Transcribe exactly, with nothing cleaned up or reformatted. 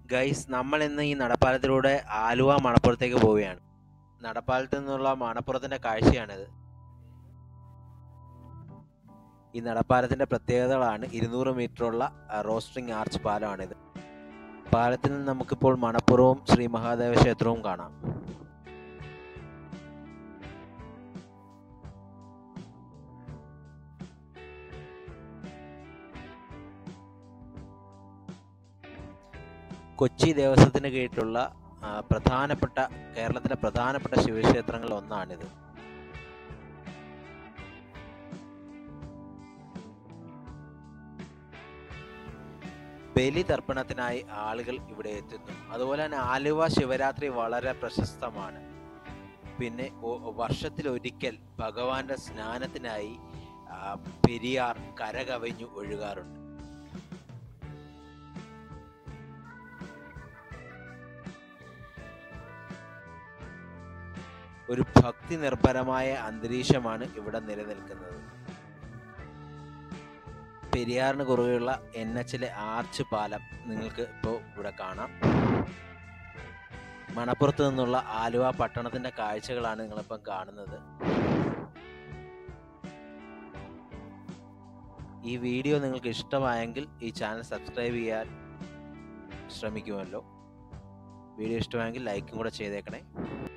Guys, നമ്മൾ ഇന്ന് ഈ നടപ്പാലത്തിലൂടെ ആലുവ മണപ്പുറത്തേക്ക് പോവുകയാണ്. നടപ്പാലത്ത് നിന്നുള്ള മണപ്പുറത്തിന്റെ കാഴ്ചയാണിത്. ഈ നടപ്പാലത്തിന്റെ പ്രത്യേകതകളാണ് ഇരുന്നൂറ് മീറ്ററുള്ള റോസ്ട്രിങ് ആർച്ച് പാലമാണിത്. പാലത്തിൽ നിന്ന് നമുക്കിപ്പോൾ മണപ്പുറവും ശ്രീ മഹാദേവ ക്ഷേത്രവും കാണാം. കൊച്ചി ദേവസ്വത്തിന് കീഴിലുള്ള പ്രധാനപ്പെട്ട കേരളത്തിലെ പ്രധാനപ്പെട്ട ശിവക്ഷേത്രങ്ങളിൽ ഒന്നാണിത്. ബലി തർപ്പണത്തിനായി ആളുകൾ ഇവിടെ എത്തുന്നു. അതുപോലെ തന്നെ ആലുവ ശിവരാത്രി വളരെ പ്രശസ്തമാണ്. പിന്നെ വർഷത്തിലൊരിക്കൽ ഭഗവാന്റെ സ്നാനത്തിനായി പെരിയാർ കരകവിഞ്ഞു ഒഴുകാറുണ്ട്. ഒരു ഭക്തി നിർഭരമായ അന്തരീക്ഷമാണ് ഇവിടെ നിലനിൽക്കുന്നത്. പെരിയാറിന് കുറുകെയുള്ള എൻ എച്ചിലെ ആർച്ച് പാലം നിങ്ങൾക്ക് ഇപ്പോൾ ഇവിടെ കാണാം. മണപ്പുറത്ത് നിന്നുള്ള ആലുവ പട്ടണത്തിന്റെ കാഴ്ചകളാണ് നിങ്ങളിപ്പം കാണുന്നത്. ഈ വീഡിയോ നിങ്ങൾക്ക് ഇഷ്ടമായെങ്കിൽ ഈ ചാനൽ സബ്സ്ക്രൈബ് ചെയ്യാൻ ശ്രമിക്കുമല്ലോ. വീഡിയോ ഇഷ്ടമായെങ്കിൽ ലൈക്കും കൂടെ ചെയ്തേക്കണേ.